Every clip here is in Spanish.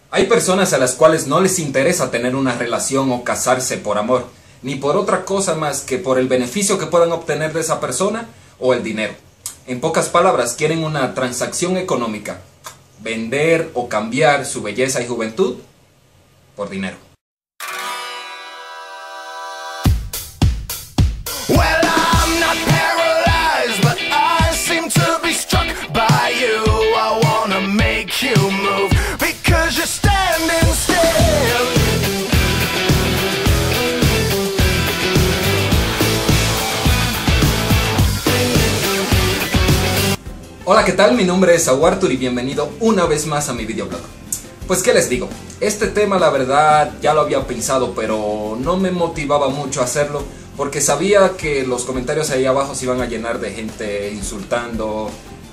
Hay personas a las cuales no les interesa tener una relación o casarse por amor, ni por otra cosa más que por el beneficio que puedan obtener de esa persona o el dinero. En pocas palabras, quieren una transacción económica, vender o cambiar su belleza y juventud por dinero. Hola, ¿qué tal? Mi nombre es Saúl Artur y bienvenido una vez más a mi videoblog. Pues, ¿qué les digo? Este tema, la verdad, ya lo había pensado, pero no me motivaba mucho a hacerlo porque sabía que los comentarios ahí abajo se iban a llenar de gente insultando,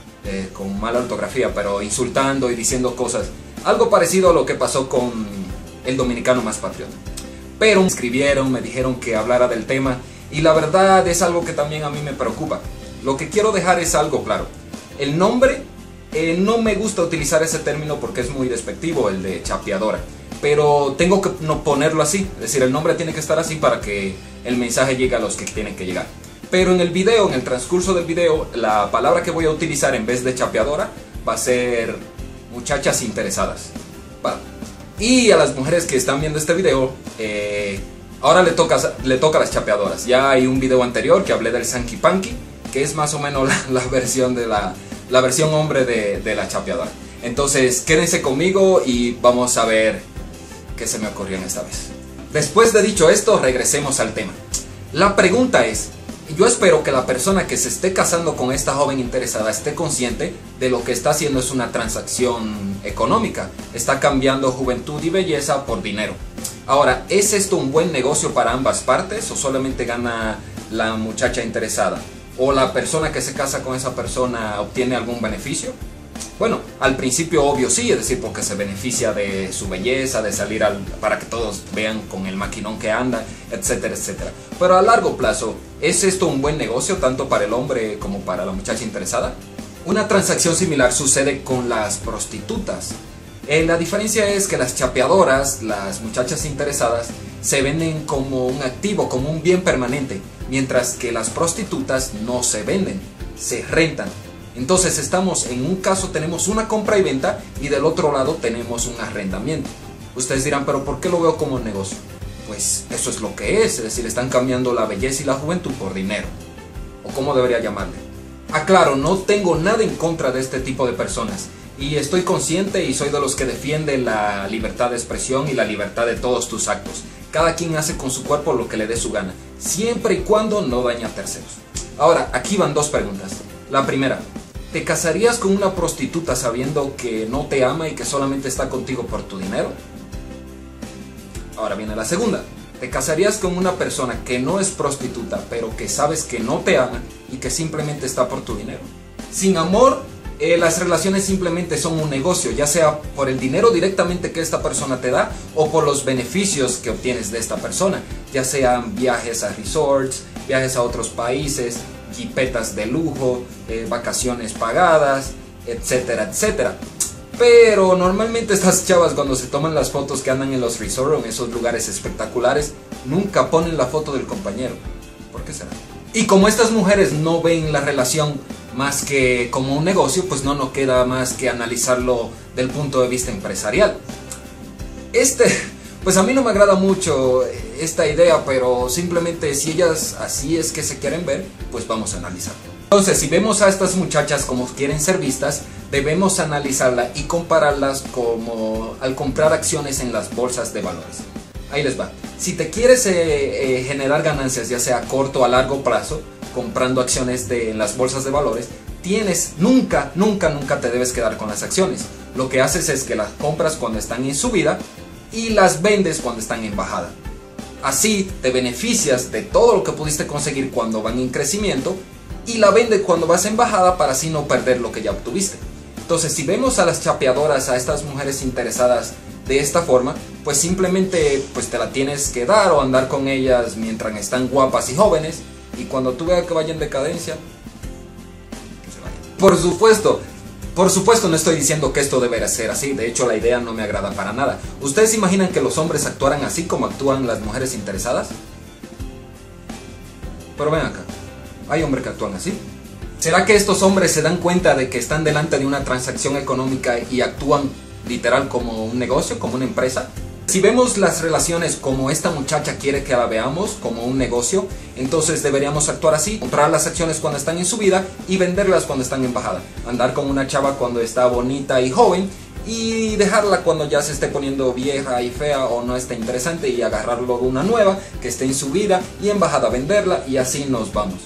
con mala ortografía, pero insultando y diciendo cosas. Algo parecido a lo que pasó con el dominicano más patriota. Pero me escribieron, me dijeron que hablara del tema y la verdad es algo que también a mí me preocupa. Lo que quiero dejar es algo claro. El nombre, no me gusta utilizar ese término porque es muy despectivo, el de chapeadora. Pero tengo que no ponerlo así, es decir, el nombre tiene que estar así para que el mensaje llegue a los que tienen que llegar. Pero en el video, en el transcurso del video, la palabra que voy a utilizar en vez de chapeadora va a ser muchachas interesadas. ¿Va? Y a las mujeres que están viendo este video, ahora le toca a las chapeadoras. Ya hay un video anterior que hablé del Sanky Panky, que es más o menos la versión de la versión hombre de la chapeadora. Entonces quédense conmigo y vamos a ver qué se me ocurrió en esta vez. Después de dicho esto, regresemos al tema. La pregunta es, yo espero que la persona que se esté casando con esta joven interesada esté consciente de lo que está haciendo es una transacción económica. Está cambiando juventud y belleza por dinero. Ahora, ¿es esto un buen negocio para ambas partes o solamente gana la muchacha interesada? ¿O la persona que se casa con esa persona obtiene algún beneficio? Bueno, al principio obvio sí, es decir, porque se beneficia de su belleza, de salir para que todos vean con el maquinón que anda, etcétera, etcétera. Pero a largo plazo, ¿es esto un buen negocio tanto para el hombre como para la muchacha interesada? Una transacción similar sucede con las prostitutas. La diferencia es que las chapeadoras, las muchachas interesadas, se venden como un activo, como un bien permanente, mientras que las prostitutas no se venden, se rentan. Entonces estamos, en un caso tenemos una compra y venta y del otro lado tenemos un arrendamiento. Ustedes dirán, pero ¿por qué lo veo como un negocio? Pues eso es lo que es decir, están cambiando la belleza y la juventud por dinero. ¿O cómo debería llamarle? Aclaro, no tengo nada en contra de este tipo de personas. Y estoy consciente y soy de los que defienden la libertad de expresión y la libertad de todos tus actos. Cada quien hace con su cuerpo lo que le dé su gana, siempre y cuando no dañe a terceros. Ahora, aquí van dos preguntas. La primera, ¿te casarías con una prostituta sabiendo que no te ama y que solamente está contigo por tu dinero? Ahora viene la segunda. ¿Te casarías con una persona que no es prostituta, pero que sabes que no te ama y que simplemente está por tu dinero? Sin amor, las relaciones simplemente son un negocio, ya sea por el dinero directamente que esta persona te da o por los beneficios que obtienes de esta persona, ya sean viajes a resorts, viajes a otros países, jipetas de lujo, vacaciones pagadas, etcétera, etcétera. Pero normalmente estas chavas, cuando se toman las fotos que andan en los resorts o en esos lugares espectaculares, nunca ponen la foto del compañero. ¿Por qué será? Y como estas mujeres no ven la relación más que como un negocio, pues no nos queda más que analizarlo del punto de vista empresarial. Pues a mí no me agrada mucho esta idea, pero simplemente si ellas así es que se quieren ver, pues vamos a analizarlo. Entonces, si vemos a estas muchachas como quieren ser vistas, debemos analizarla y compararlas como al comprar acciones en las bolsas de valores. Ahí les va. Si te quieres generar ganancias, ya sea a corto o a largo plazo, comprando acciones en las bolsas de valores, nunca te debes quedar con las acciones. Lo que haces es que las compras cuando están en subida y las vendes cuando están en bajada. Así te beneficias de todo lo que pudiste conseguir cuando van en crecimiento y la vendes cuando vas en bajada para así no perder lo que ya obtuviste. Entonces, si vemos a las chapeadoras, a estas mujeres interesadas de esta forma, pues simplemente pues te la tienes que dar o andar con ellas mientras están guapas y jóvenes, y cuando tú veas que vayan en decadencia, que se vayan. Por supuesto, Por supuesto no estoy diciendo que esto debería ser así, de hecho la idea no me agrada para nada. ¿Ustedes imaginan que los hombres actuaran así como actúan las mujeres interesadas? Pero ven acá, ¿hay hombres que actúan así? ¿Será que estos hombres se dan cuenta de que están delante de una transacción económica y actúan literal como un negocio, como una empresa? Si vemos las relaciones como esta muchacha quiere que la veamos, como un negocio, entonces deberíamos actuar así, comprar las acciones cuando están en subida y venderlas cuando están en bajada. Andar con una chava cuando está bonita y joven y dejarla cuando ya se esté poniendo vieja y fea o no esté interesante y agarrarlo de una nueva que esté en subida y en bajada venderla y así nos vamos.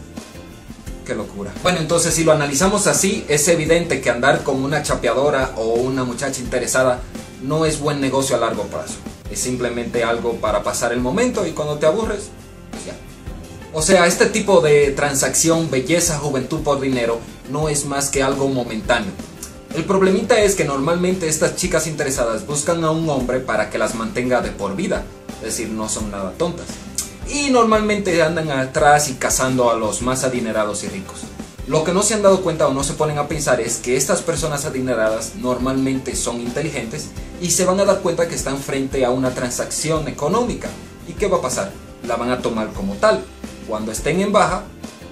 Qué locura. Bueno, entonces si lo analizamos así, es evidente que andar con una chapeadora o una muchacha interesada no es buen negocio a largo plazo. Es simplemente algo para pasar el momento y cuando te aburres, pues ya. O sea, este tipo de transacción, belleza, juventud por dinero, no es más que algo momentáneo. El problemita es que normalmente estas chicas interesadas buscan a un hombre para que las mantenga de por vida. Es decir, no son nada tontas. Y normalmente andan atrás y cazando a los más adinerados y ricos. Lo que no se han dado cuenta o no se ponen a pensar es que estas personas adineradas normalmente son inteligentes y se van a dar cuenta que están frente a una transacción económica. ¿Y qué va a pasar? La van a tomar como tal. Cuando estén en baja,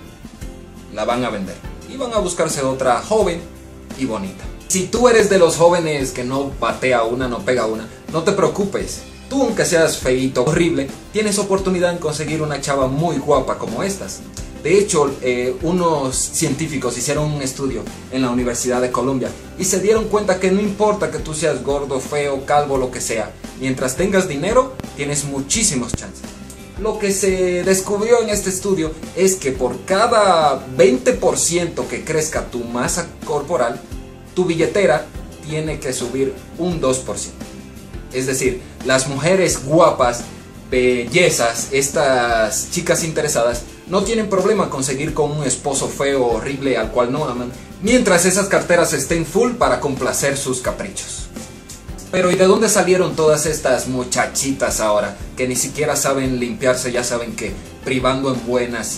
la van a vender. Y van a buscarse otra joven y bonita. Si tú eres de los jóvenes que no patea una, no pega una, no te preocupes. Tú, aunque seas feíto, horrible, tienes oportunidad en conseguir una chava muy guapa como estas. De hecho, unos científicos hicieron un estudio en la Universidad de Columbia y se dieron cuenta que no importa que tú seas gordo, feo, calvo, lo que sea, mientras tengas dinero, tienes muchísimos chances. Lo que se descubrió en este estudio es que por cada 20% que crezca tu masa corporal, tu billetera tiene que subir un 2%. Es decir, las mujeres guapas, bellezas, estas chicas interesadas, no tienen problema conseguir con un esposo feo o horrible al cual no aman, mientras esas carteras estén full para complacer sus caprichos. Pero ¿y de dónde salieron todas estas muchachitas ahora? Que ni siquiera saben limpiarse, ya saben que privando en buenas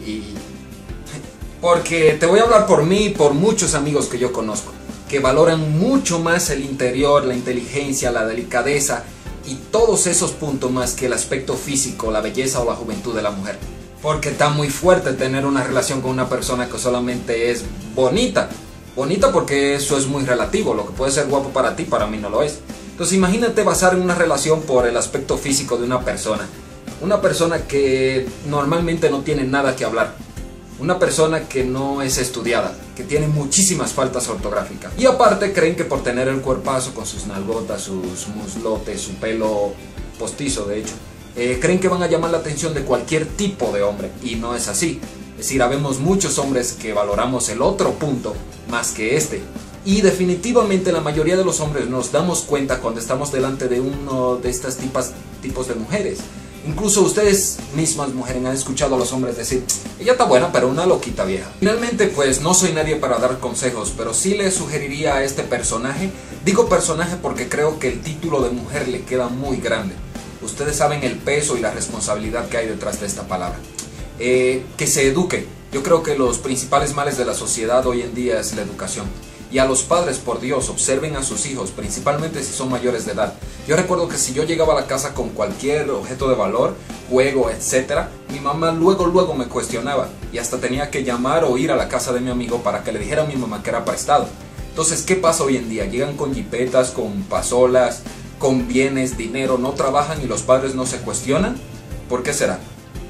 Porque te voy a hablar por mí y por muchos amigos que yo conozco, que valoran mucho más el interior, la inteligencia, la delicadeza y todos esos puntos más que el aspecto físico, la belleza o la juventud de la mujer. Porque está muy fuerte tener una relación con una persona que solamente es bonita. Bonita porque eso es muy relativo, lo que puede ser guapo para ti, para mí no lo es. Entonces imagínate basar en una relación por el aspecto físico de una persona. Una persona que normalmente no tiene nada que hablar. Una persona que no es estudiada, que tiene muchísimas faltas ortográficas. Y aparte creen que por tener el cuerpazo con sus nalgotas, sus muslotes, su pelo postizo de hecho, creen que van a llamar la atención de cualquier tipo de hombre. Y no es así. Es decir, habemos muchos hombres que valoramos el otro punto más que este. Y definitivamente la mayoría de los hombres nos damos cuenta cuando estamos delante de uno de estos tipos de mujeres. Incluso ustedes mismas, mujeres, han escuchado a los hombres decir: ella está buena, pero una loquita vieja. Finalmente, pues no soy nadie para dar consejos, pero sí le sugeriría a este personaje. Digo personaje porque creo que el título de mujer le queda muy grande. Ustedes saben el peso y la responsabilidad que hay detrás de esta palabra. Que se eduque. Yo creo que los principales males de la sociedad hoy en día es la educación. Y a los padres, por Dios, observen a sus hijos, principalmente si son mayores de edad. Yo recuerdo que si yo llegaba a la casa con cualquier objeto de valor, juego, etc., mi mamá luego me cuestionaba y hasta tenía que llamar o ir a la casa de mi amigo para que le dijera a mi mamá que era prestado. Entonces, ¿qué pasa hoy en día? Llegan con jipetas, con pasolas, con bienes, dinero, no trabajan y los padres no se cuestionan. ¿Por qué será?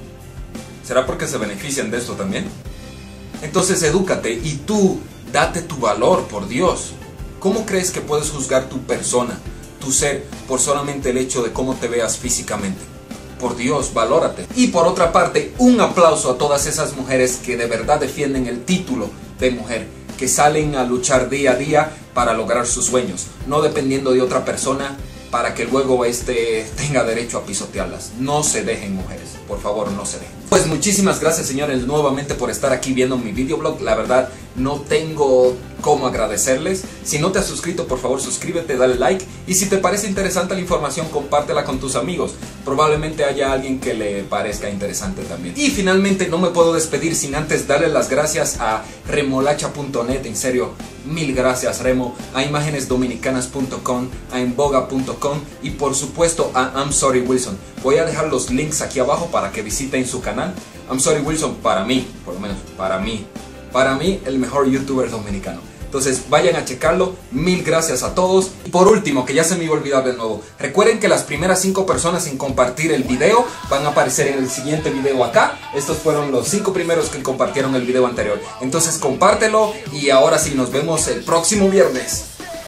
¿Será porque se benefician de esto también? Entonces, edúcate y tú date tu valor, por Dios. ¿Cómo crees que puedes juzgar tu persona, tu ser, por solamente el hecho de cómo te veas físicamente? Por Dios, valórate. Y por otra parte, un aplauso a todas esas mujeres que de verdad defienden el título de mujer, que salen a luchar día a día para lograr sus sueños, no dependiendo de otra persona para que luego tenga derecho a pisotearlas. No se dejen, mujeres, por favor, no se dejen. Pues muchísimas gracias, señores, nuevamente por estar aquí viendo mi videoblog. La verdad, no tengo cómo agradecerles. Si no te has suscrito, por favor suscríbete, dale like, y si te parece interesante la información, compártela con tus amigos. Probablemente haya alguien que le parezca interesante también. Y finalmente no me puedo despedir sin antes darle las gracias a remolacha.net, en serio, mil gracias Remo, a imágenesdominicanas.com, a enboga.com y por supuesto a I'm Sorry Wilson. Voy a dejar los links aquí abajo para que visiten su canal. I'm Sorry Wilson, para mí, por lo menos para mí, el mejor youtuber dominicano. Entonces vayan a checarlo, mil gracias a todos. Y por último, que ya se me iba a olvidar de nuevo, recuerden que las primeras 5 personas en compartir el video van a aparecer en el siguiente video acá. Estos fueron los 5 primeros que compartieron el video anterior. Entonces compártelo y ahora sí, nos vemos el próximo viernes.